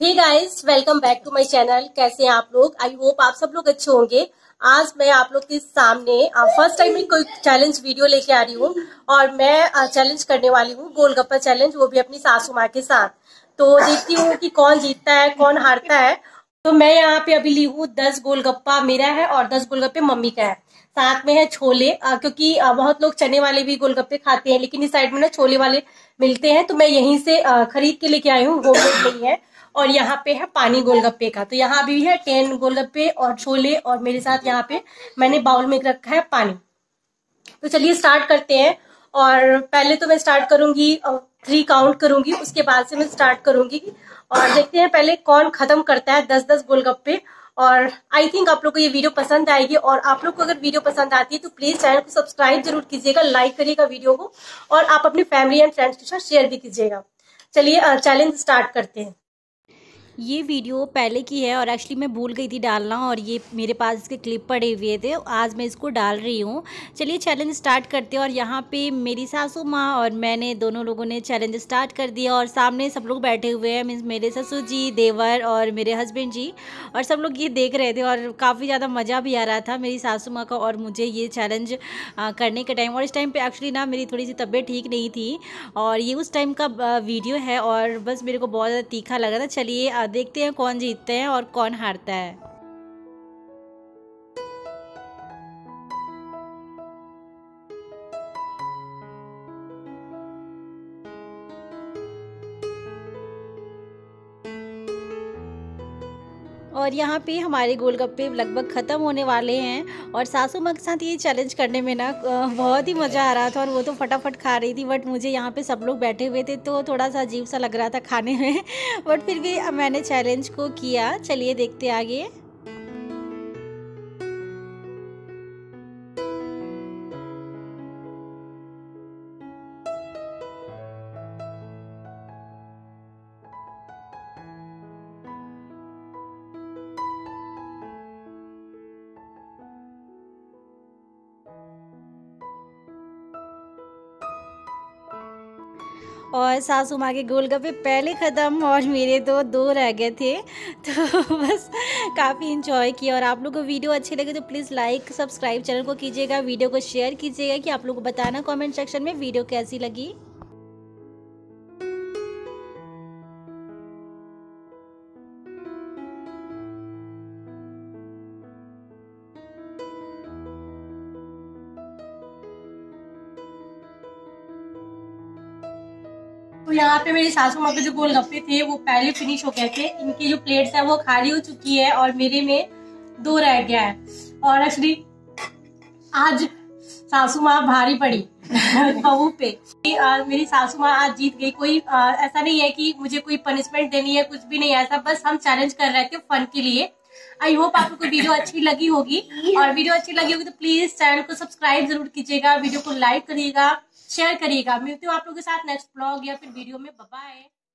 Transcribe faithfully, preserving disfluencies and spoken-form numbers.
Hey guys, welcome back to my channel. कैसे हैं आप लोग? आई होप आप सब लोग अच्छे होंगे। आज मैं आप लोग के सामने फर्स्ट टाइम में कोई चैलेंज वीडियो लेके आ रही हूँ और मैं चैलेंज करने वाली हूँ गोलगप्पा चैलेंज, वो भी अपनी सासू माँ के साथ। तो देखती हूँ कि कौन जीतता है कौन हारता है। तो मैं यहाँ पे अभी ली हूँ दस गोलगप्पा मेरा है और दस गोलगप्पे मम्मी का है। साथ में है छोले, क्योंकि बहुत लोग चने वाले भी गोलगप्पे खाते हैं, लेकिन इस साइड में ना छोले वाले मिलते हैं, तो मैं यहीं से खरीद के लेके आई हूँ, होममेड नहीं है। और यहाँ पे है पानी गोलगप्पे का, तो यहाँ भी है टेन गोलगप्पे और छोले, और मेरे साथ यहाँ पे मैंने बाउल में रखा है पानी। तो चलिए स्टार्ट करते हैं। और पहले तो मैं स्टार्ट करूंगी, थ्री काउंट करूंगी, उसके बाद से मैं स्टार्ट करूंगी और देखते हैं पहले कौन खत्म करता है दस दस गोलगप्पे। और आई थिंक आप लोग को ये वीडियो पसंद आएगी, और आप लोग को अगर वीडियो पसंद आती है तो प्लीज चैनल को सब्सक्राइब जरूर कीजिएगा, लाइक करिएगा वीडियो को, और आप अपनी फैमिली एंड फ्रेंड्स के साथ शेयर भी कीजिएगा। चलिए चैलेंज स्टार्ट करते हैं। ये वीडियो पहले की है और एक्चुअली मैं भूल गई थी डालना, और ये मेरे पास इसके क्लिप पड़े हुए थे, आज मैं इसको डाल रही हूँ। चलिए चैलेंज स्टार्ट करते हैं। और यहाँ पे मेरी सासू माँ और मैंने दोनों लोगों ने चैलेंज स्टार्ट कर दिया, और सामने सब लोग बैठे हुए हैं, मीन्स मेरे ससुर जी, देवर और मेरे हस्बैंड जी, और सब लोग ये देख रहे थे और काफ़ी ज़्यादा मज़ा भी आ रहा था मेरी सासू माँ का और मुझे ये चैलेंज करने के टाइम। और इस टाइम पर एक्चुअली ना मेरी थोड़ी सी तबीयत ठीक नहीं थी, और ये उस टाइम का वीडियो है, और बस मेरे को बहुत ज़्यादा तीखा लगा था। चलिए देखते हैं कौन जीतते हैं और कौन हारता है। और यहाँ पे हमारे गोलगप्पे लगभग ख़त्म होने वाले हैं, और सासू माँ के साथ ये चैलेंज करने में ना बहुत ही मज़ा आ रहा था, और वो तो फटाफट खा रही थी, बट मुझे यहाँ पे सब लोग बैठे हुए थे तो थोड़ा सा अजीब सा लग रहा था खाने में बट फिर भी मैंने चैलेंज को किया। चलिए देखते आगे। और सासू माँ के गोलगप्पे पहले ख़त्म और मेरे तो दो रह गए थे तो बस काफ़ी इंजॉय किया। और आप लोग को वीडियो अच्छी लगे तो प्लीज़ लाइक सब्सक्राइब चैनल को कीजिएगा, वीडियो को शेयर कीजिएगा कि आप लोग को बताना कमेंट सेक्शन में वीडियो कैसी लगी। तो यहाँ पे मेरी सासू माँ के जो गोलगप्पे थे वो पहले फिनिश हो गए थे। इनकी जो प्लेट्स है वो खाली हो चुकी है और मेरे में दो रह गया है। और एक्चुअली आज सासू माँ भारी पड़ी बहू पे। आ, मेरी सासू माँ आज जीत गई। कोई आ, ऐसा नहीं है कि मुझे कोई पनिशमेंट देनी है, कुछ भी नहीं ऐसा, बस हम चैलेंज कर रहे थे फन के लिए। आई होप आपको कोई वीडियो अच्छी लगी होगी, और वीडियो अच्छी लगी होगी तो प्लीज चैनल को सब्सक्राइब जरूर कीजिएगा, वीडियो को लाइक करिएगा, शेयर करिएगा। मिलती हूँ आप लोगों के साथ नेक्स्ट ब्लॉग या फिर वीडियो में। Bye bye.